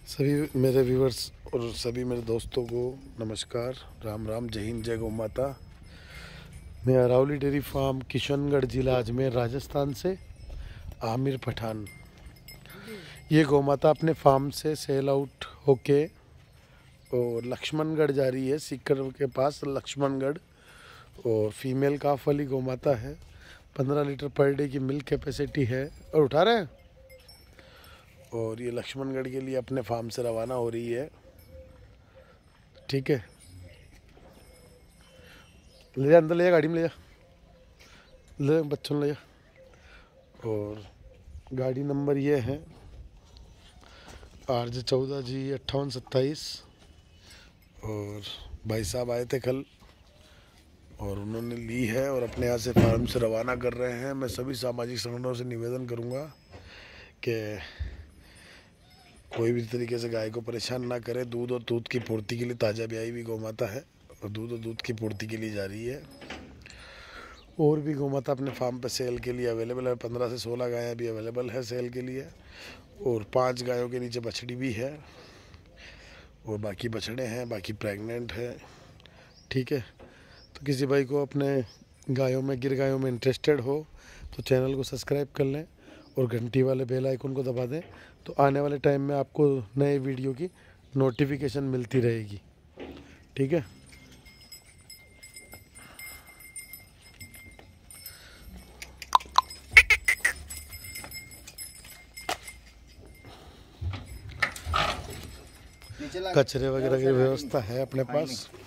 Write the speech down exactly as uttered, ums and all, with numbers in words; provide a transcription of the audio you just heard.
सभी मेरे व्यूवर्स और सभी मेरे दोस्तों को नमस्कार, राम राम, जय हिंद, जय गौ माता। मैं अरावली डेयरी फार्म, किशनगढ़ जिला, अजमेर, राजस्थान से आमिर पठान। ये गौ माता अपने फार्म से सेल आउट होके और लक्ष्मणगढ़ जा रही है, सीकर के पास लक्ष्मणगढ़। और फीमेल काफ वाली गौ माता है। पंद्रह लीटर पर डे की मिल्क कैपेसिटी है। और उठा रहे हैं। और ये लक्ष्मणगढ़ के लिए अपने फार्म से रवाना हो रही है। ठीक है, ले जा, अंदर ले जा, गाड़ी में ले जा, ले बच्चों ले जा। और गाड़ी नंबर ये है आर जे चौदह जी अट्ठावन सत्ताईस। और भाई साहब आए थे कल और उन्होंने ली है और अपने यहाँ से फार्म से रवाना कर रहे हैं। मैं सभी सामाजिक संगठनों से निवेदन करूँगा कि कोई भी तरीके से गाय को परेशान ना करे। दूध और दूध की पूर्ति के लिए ताज़ा ब्याई भी गौ माता है और दूध और दूध की पूर्ति के लिए जा रही है। और भी गौ माता अपने फार्म पे सेल के लिए अवेलेबल है। पंद्रह से सोलह गायें भी अवेलेबल है सेल के लिए। और पांच गायों के नीचे बछड़ी भी है और बाकी बछड़े हैं, बाकी प्रेग्नेंट है। ठीक है, तो किसी भाई को अपने गायों में, गिर गायों में इंटरेस्टेड हो तो चैनल को सब्सक्राइब कर लें और घंटी वाले बेल आइकन को दबा दें, तो आने वाले टाइम में आपको नए वीडियो की नोटिफिकेशन मिलती रहेगी। ठीक है, कचरे वगैरह की व्यवस्था है अपने पास।